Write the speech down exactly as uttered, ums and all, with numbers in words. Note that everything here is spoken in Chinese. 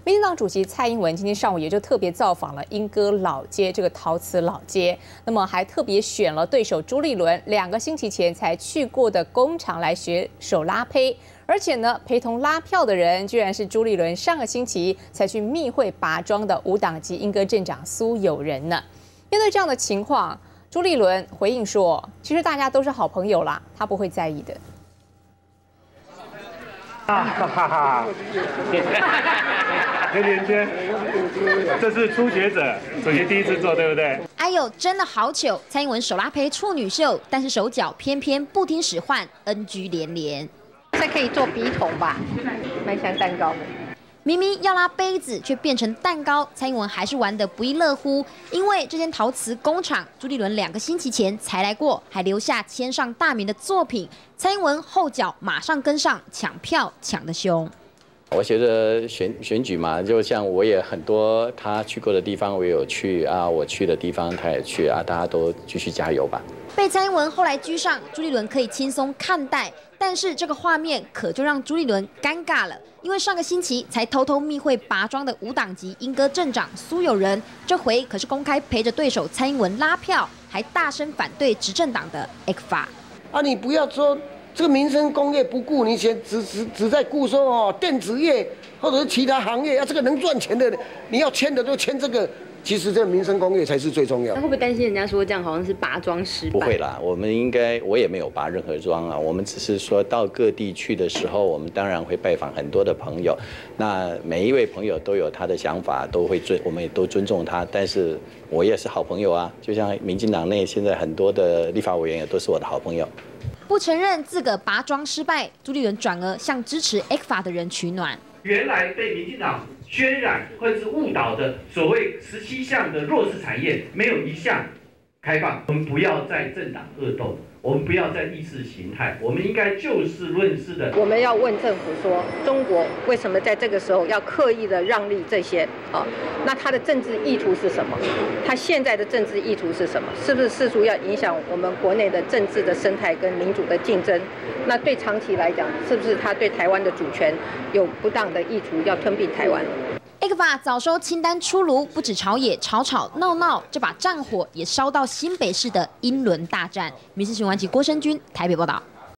民进党主席蔡英文今天上午也就特别造访了莺歌老街这个陶瓷老街，那么还特别选了对手朱立伦两个星期前才去过的工厂来学手拉胚。 而且呢，陪同拉票的人居然是朱立伦上个星期才去密会拔庄的无党籍莺歌镇长苏友仁呢。面对这样的情况，朱立伦回应说：“其实大家都是好朋友啦，他不会在意的。” 啊哈哈哈！黑连娟，这是初学者，主席第一次做，对不对？ 哎呦，真的好糗！蔡英文手拉胚处女秀，但是手脚偏偏不听使唤 ，N G 连连。 这可以做笔筒吧，蛮像蛋糕的。 明明要拉杯子，却变成蛋糕，蔡英文还是玩得不亦乐乎。因为这间陶瓷工厂，朱立伦两个星期前才来过，还留下签上大名的作品。蔡英文后脚马上跟上，抢票抢得凶。 我觉得选选举嘛，就像我也很多他去过的地方，我也有去啊，我去的地方他也去啊，大家都继续加油吧。 被蔡英文后来居上，朱立伦可以轻松看待，但是这个画面可就让朱立伦尴尬了，因为上个星期才偷偷密会拔庄的无党籍莺歌镇长苏友仁，这回可是公开陪着对手蔡英文拉票，还大声反对执政党的 E C F A。 啊，你不要说。 这个民生工业不顾，你先只只只在顾说哦，电子业或者是其他行业啊，这个能赚钱的，你要签的都签这个。其实这个民生工业才是最重要。 那会不会担心人家说这样好像是拔庄失败？ 不会啦，我们应该我也没有拔任何庄啊，我们只是说到各地去的时候，我们当然会拜访很多的朋友。那每一位朋友都有他的想法，都会尊，我们也都尊重他。但是我也是好朋友啊，就像民进党内现在很多的立法委员也都是我的好朋友。 不承认自个拔庄失败，朱立伦转而向支持 E C F A 的人取暖。 原来被民进党渲染或者是误导的所谓十七项的弱势产业，没有一项开放。我们不要再政党恶斗，我们不要再意识形态，我们应该就事论事的。 我们要问政府说，中国为什么在这个时候要刻意的让利这些啊？那它的政治意图是什么？它现在的政治意图是什么？是不是试图要影响我们国内的政治的生态跟民主的竞争？那对长期来讲，是不是它对台湾的主权有不当的意图，要吞并台湾 ？E C F A 早收清单出炉，不止朝野吵吵闹闹，这把战火也烧到新北市的英伦大战。民视新闻及郭生君台北报道。